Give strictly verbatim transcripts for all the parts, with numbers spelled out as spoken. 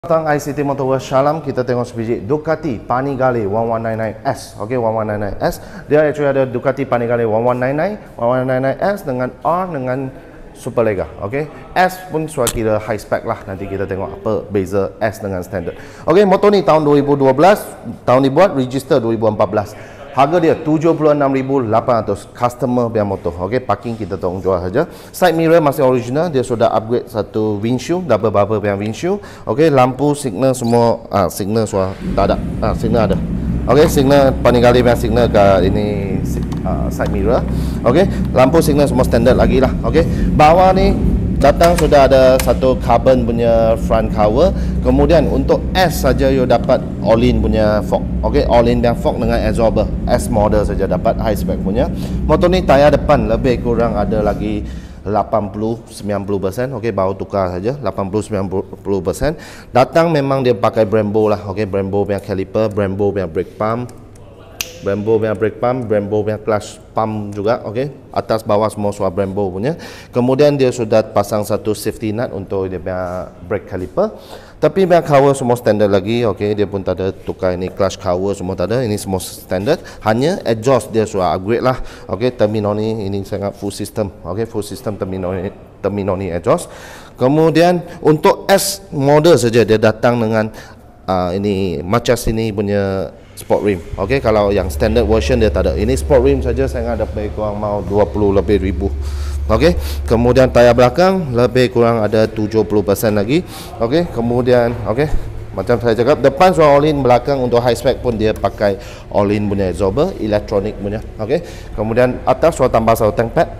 Tentang I C T Motor World Shalom, kita tengok sebiji Ducati Panigale one one nine nine S. Okey, one one nine nine S. Dia actually ada Ducati Panigale one one nine nine, one one nine nine S dengan R dengan Superlega. Okey, S pun sudah kira high spec lah. Nanti kita tengok apa beza S dengan standard. Okey, motor ni tahun dua ribu dua belas, tahun dibuat, register dua ribu empat belas. Harga dia tujuh puluh enam ribu lapan ratus, customer biar motor. Okey, parking kita tolong jual saja. Side mirror masih original, dia sudah upgrade satu windshield, double bumper biar windshield. Okey, lampu signal semua ah signal sudah tak ada. Ah signal ada. Okey, signal Panigale biar signal kat ini uh, side mirror. Okey, lampu signal semua standard lagi lah. Okey, bawah ni datang sudah ada satu carbon punya front cover. Kemudian untuk S saja you dapat all-in punya fork. Okey, all-in dan fork dengan absorber. S model saja dapat high spec punya. Motor ni tayar depan lebih kurang ada lagi lapan puluh sampai sembilan puluh peratus. Okey, baru tukar saja lapan puluh sampai sembilan puluh peratus. Datang memang dia pakai Brembo lah. Okey, Brembo punya caliper, Brembo punya brake pump, Brembo punya brake pump, Brembo punya clutch pump juga. Okey, atas bawah semua suara Brembo punya. Kemudian dia sudah pasang satu safety nut untuk dia punya brake caliper. Tapi punya cover semua standard lagi. Okey, dia pun tak ada tukar ini clutch cover semua tak ada. Ini semua standard. Hanya exhaust dia sudah upgrade lah. Okey, Termino ni ini sangat full system. Okey, full system Termino ni, Termino ni exhaust. Kemudian untuk S model saja dia datang dengan uh, ini macam sini punya sport rim. Okey, kalau yang standard version dia tak ada. Ini sport rim saja saya ada lebih kurang mau dua puluh lebih ribu. Okey, kemudian tayar belakang lebih kurang ada tujuh puluh peratus lagi. Okey, kemudian okey, macam saya cakap depan suara all-in, belakang untuk high spec pun dia pakai all-in punya absorber, elektronik punya. Okey, kemudian atas suara tambah satu tank pad.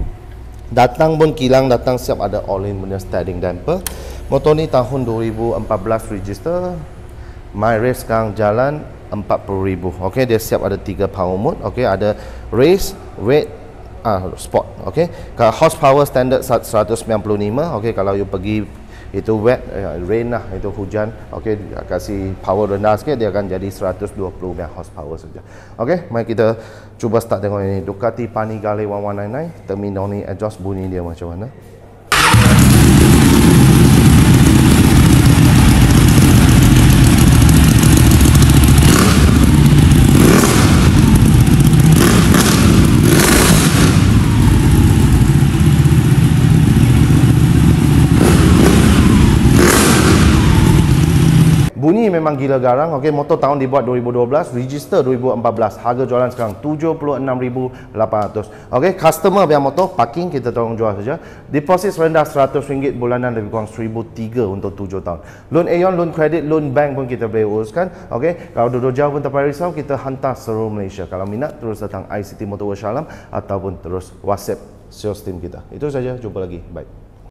Datang pun kilang datang siap ada all-in punya steering damper. Motor ni tahun dua ribu empat belas register. My race sekarang jalan empat puluh ribu. Okey, dia siap ada tiga power mode. Okey, ada race, weight, ah sport. Okey, kalau horsepower standard seratus sembilan puluh lima. Okey, kalau you pergi itu wet, uh, rain lah, itu hujan. Okey, kasih power rendah sikit dia akan jadi seratus dua puluh horsepower saja. Okey, mari kita cuba start tengok ini Ducati Panigale one one nine nine. Termino ni exhaust bunyi dia macam mana. Bunyi memang gila garang. Okey, motor tahun dibuat dua ribu dua belas, register dua ribu empat belas. Harga jualan sekarang tujuh puluh enam ribu lapan ratus. Okey, customer biar motor parking kita tolong jual saja. Deposit rendah seratus ringgit, bulanan lebih kurang seribu tiga untuk tujuh tahun. Loan Aeon, loan kredit, loan bank pun kita boleh uruskan. Okey, kalau duduk jauh pun tak payah risau, kita hantar seluruh Malaysia. Kalau minat terus datang I C T Motor World Shalom ataupun terus WhatsApp sales team kita. Itu saja, jumpa lagi. Bye.